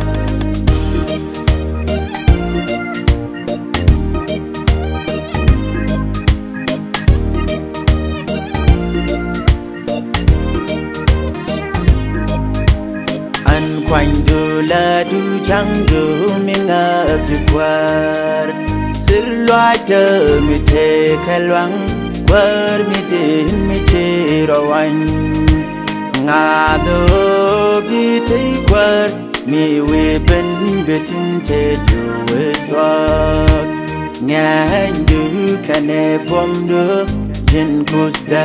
A: An kwany du la du jang du mi ngap du kwar Sir loa te mi te kalwang Kwar mi de mi che rawang Ngado bi te kwar Mi we ben betin te du we swak Ngan du kane bom du Jin kus da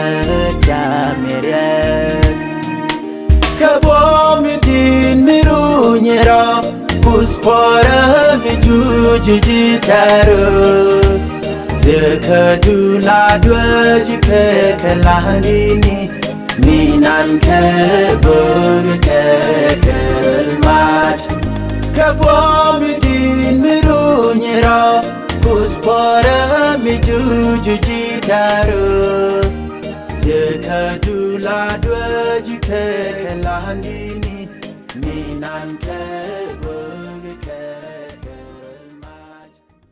A: jamirek Kabo mi din miru nyero Uspora mi juji jitaru Sekadula dua jika kelandini Minan ke bogi ke kelmaj Kabo mi din miru nyero Uspora mi juji jitaru Sekadula dua jika kelandini Minan ke bogi ke kelmaj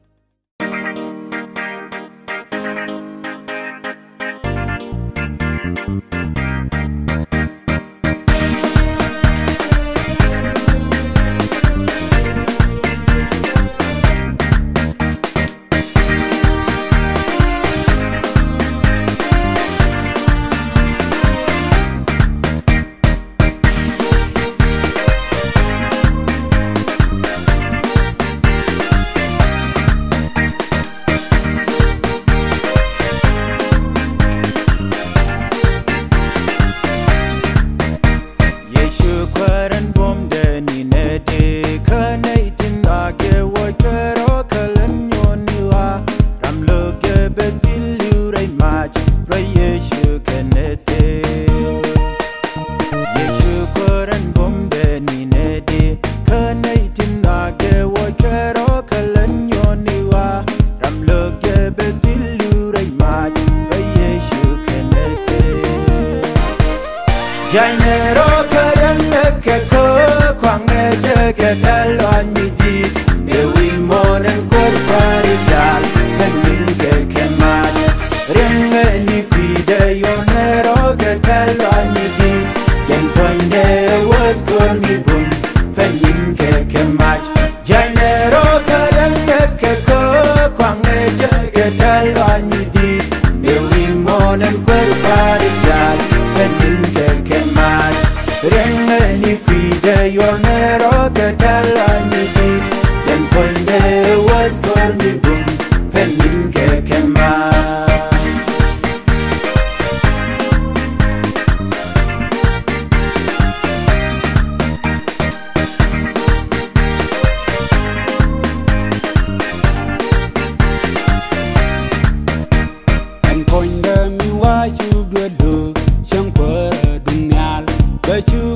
A: Jainero kadang ke ko kwang eje ke talon midi Ewi monen kor paridal kanin ke kemat Ringe ni kuide yonero ke talon midi Yen poinde was kor mi bum Fanin ke kemat Jainero kadang ke ko kwang eje ke talon midi Ewi monen kor paridal kanin ke kemat Ringe ni kuide yonero ke talon midi Yen poinde was kor mi bum Fanin ke kemat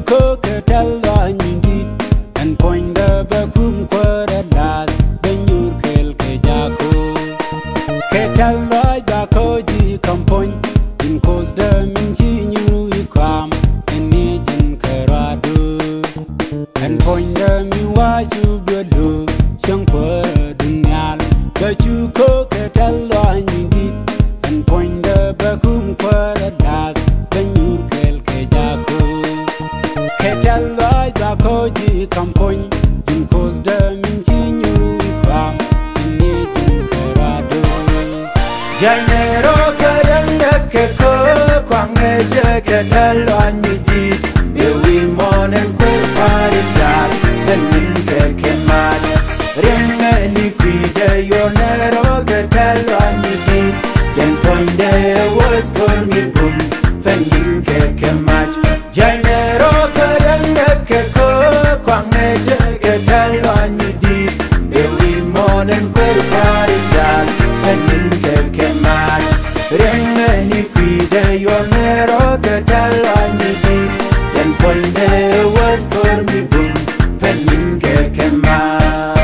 C: chuko ke talo nyindit and point the bakum kwara las benyur kel ke jako ke talo bako ji kampon in cause the minchi nyuru ikam and nijin karado and point the mi wa shu blo chang kwara dunyal the chuko ke talo nyindit and point the bakum kwara las benyur kel ke jako ke talo bako ji kampon in cause the minchi nyuru ikam and nijin karado
A: Jainero karanga ke ko kwange ke talo nyidit ewi monen kwer pari dal tenin ke kemat renga ni kwide yonero ke talo nyidit ken poinde was call me boom fenin ke kemat Jainero karanga ke ko kwange ke talo nyidit ewi monen kwer pari dal tenin ke kemat renga ni kwide yonero ke talo nyidit ken poinde was call me boom fenin ke kemat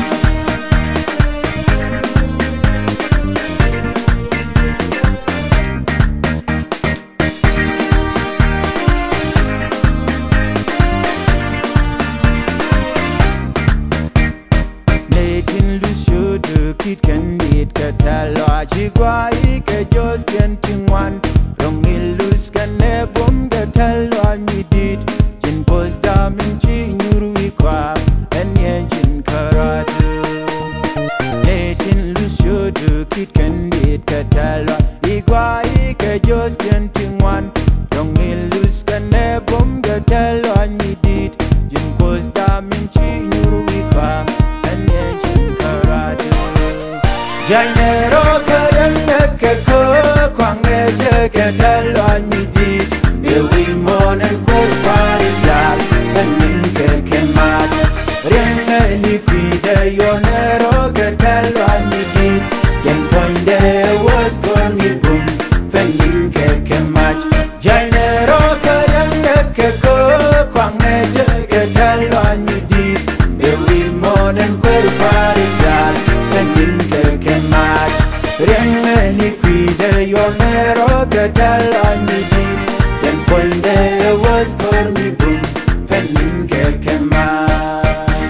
A: Kit can eat katalo chigwa ike just can ting one rong ilus can ne bom katalo ni dit jin pos da min chi nyuru ikwa en yen jin karatu netin lusyo do kit can eat katalo igwa ike just can ting one rong ilus can ne bom katalo ni dit jin pos da min chi nyuru ikwa en yen jin karatu Jainero karanga ke ko kwange ke talo nyidit ewi monen kwer pari dal tenin ke kemat renga ni kwide yonero ke talo nyidit ken poinde was call me boom fenin ke kemat Jainero karanga ke ko kwange ke talo nyidit ewi monen kwer pari dal tenin ke kemat renga ni kwide yonero ke talo nyidit ken poinde was call me boom fenin ke kemat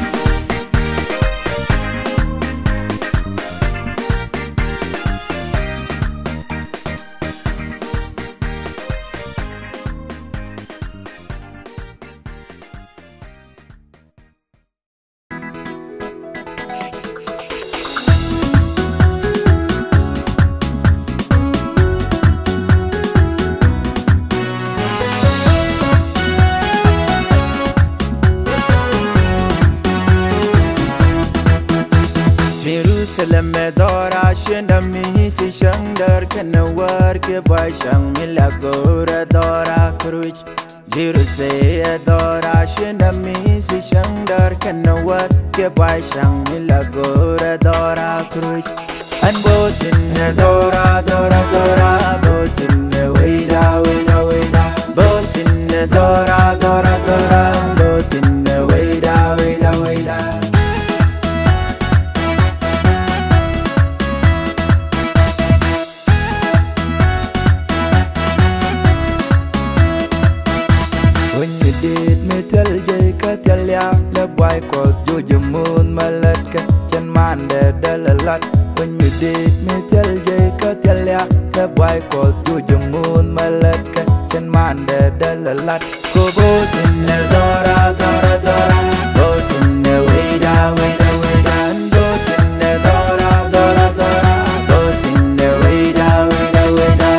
A: Jerusalem dora shinda mi si shandar kana war ke bai shang milagora dora kruch Jerusalem dora shinda mi si shandar kana war ke bai shang milagora dora kruch an botin dora dora dora botin weida weida weida botin dora dora dora botin weida weida weida When you did me tell Jay Katalia, the boy called Jojo Moon Malatka, Chen Man de Delalat. When you did me tell Jay Katalia, the boy called Jojo Moon Malatka, Chen Man de Delalat. Go both in the Dora, Dora, Dora, both in the Weda, Weda, Weda, and both in the Dora, Dora, Dora, both in the Weda, Weda, Weda.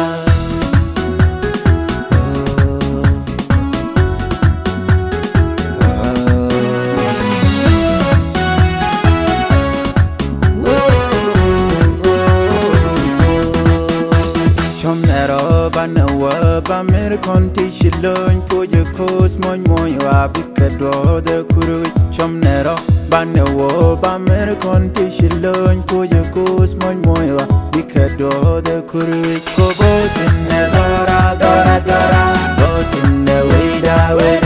A: Bamir konti shilon poje kos moy moy wa bikado de kuru chomnero banewo bamir konti shilon poje kos moy moy wa bikado de kuru ko botin dora dora dora botin weida weida